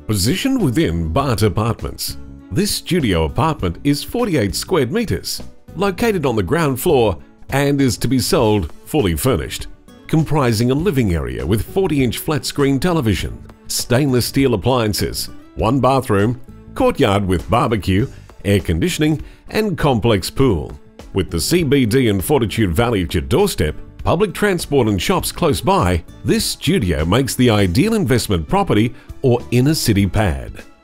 Positioned within Bart Apartments, this studio apartment is 48 square meters, located on the ground floor and is to be sold fully furnished, comprising a living area with 40-inch flat-screen television, stainless steel appliances, one bathroom, courtyard with barbecue, air conditioning and complex pool. With the CBD and Fortescue Valley at your doorstep, public transport and shops close by, this studio makes the ideal investment property or inner city pad.